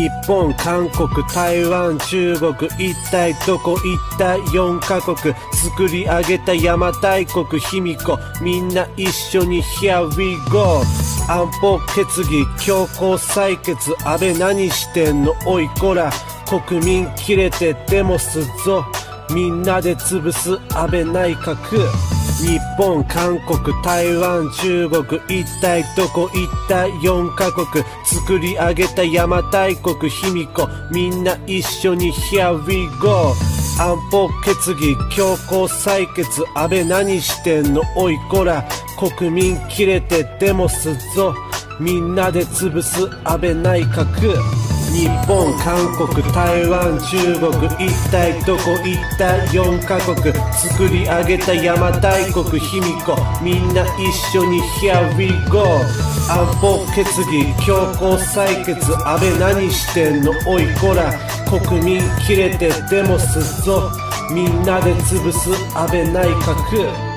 日本、韓国、台湾、中国、一体どこ行った4カ国作り上げた邪馬台国卑弥呼みんな一緒に Here we go 安保決議強行採決安倍何してんのおいこら国民切れてデモすっぞみんなで潰す安倍内閣日本、韓国、台湾、中国一体どこ行った4カ国作り上げた邪馬台国卑弥呼みんな一緒に Here we go 安保決議強行採決安倍何してんのおいこら国民切れてデモすっぞみんなで潰す安倍内閣日本、韓国、台湾、中国一体どこ行った4カ国作り上げた邪馬台国卑弥呼みんな一緒に Here we go 安保決議強行採決安倍何してんのおいこら国民切れてデモすっぞみんなで潰す安倍内閣